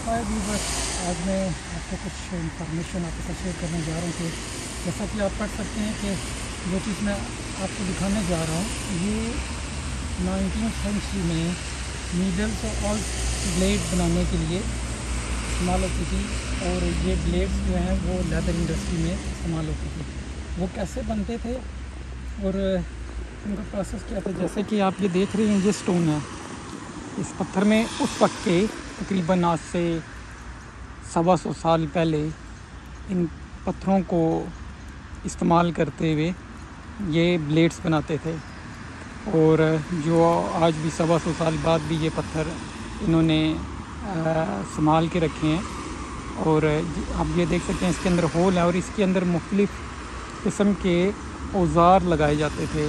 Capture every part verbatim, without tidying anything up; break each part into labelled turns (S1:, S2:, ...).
S1: हाय viewers, आज मैं आपको कुछ इंफॉर्मेशन आपके साथ शेयर करने जा रहा हूँ कि जैसा कि आप पढ़ सकते हैं कि जो चीज़ मैं आपको दिखाने जा रहा हूँ ये नाइनटीन सेंचुरी में नीडल्स और ब्लेड बनाने के लिए इस्तेमाल होती थी। और ये ब्लेड्स जो हैं वो लेदर इंडस्ट्री में इस्तेमाल होती थी। वो कैसे बनते थे और उनका प्रोसेस क्या था, जैसे कि आप ये देख रहे हैं ये स्टोन है। इस पत्थर में उस वक्त के तकरीबन आज से सवा सौ साल पहले इन पत्थरों को इस्तेमाल करते हुए ये ब्लेड्स बनाते थे। और जो आज भी सवा सौ साल बाद भी ये पत्थर इन्होंने संभाल के रखे हैं। और आप ये देख सकते हैं इसके अंदर होल है और इसके अंदर मुख्तलिफ़ किस्म के औज़ार लगाए जाते थे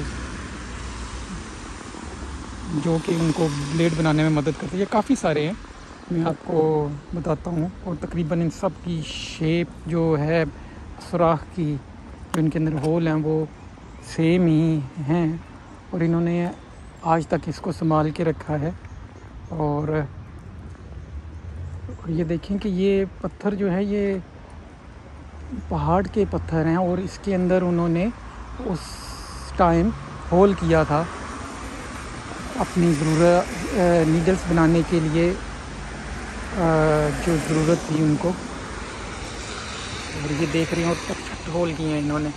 S1: जो कि उनको ब्लेड बनाने में मदद करते हैं। ये काफ़ी सारे हैं, मैं आपको बताता हूँ। और तकरीबन इन सब की शेप जो है सुराख की, जो इनके अंदर होल हैं वो सेम ही हैं और इन्होंने आज तक इसको संभाल के रखा है। और, और ये देखें कि ये पत्थर जो है ये पहाड़ के पत्थर हैं और इसके अंदर उन्होंने उस टाइम होल किया था अपनी ज़रूरत नीडल्स बनाने के लिए जो ज़रूरत थी उनको। और ये देख रहे हैं और परफेक्ट होल किए हैं इन्होंने।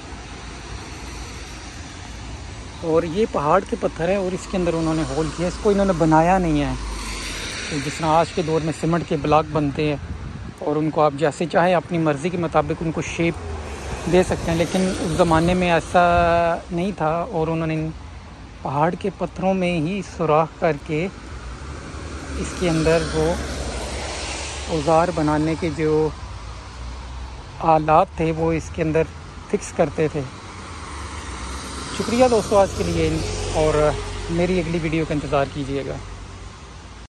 S1: और ये पहाड़ के पत्थर है और इसके अंदर उन्होंने होल किया, इसको इन्होंने बनाया नहीं है। तो जिस तरह आज के दौर में सीमेंट के ब्लॉक बनते हैं और उनको आप जैसे चाहे अपनी मर्ज़ी के मुताबिक उनको शेप दे सकते हैं, लेकिन उस ज़माने में ऐसा नहीं था। और उन्होंने पहाड़ के पत्थरों में ही सुराख करके इसके अंदर वो औज़ार बनाने के जो आलात थे वो इसके अंदर फिक्स करते थे। शुक्रिया दोस्तों आज के लिए, और मेरी अगली वीडियो का इंतज़ार कीजिएगा।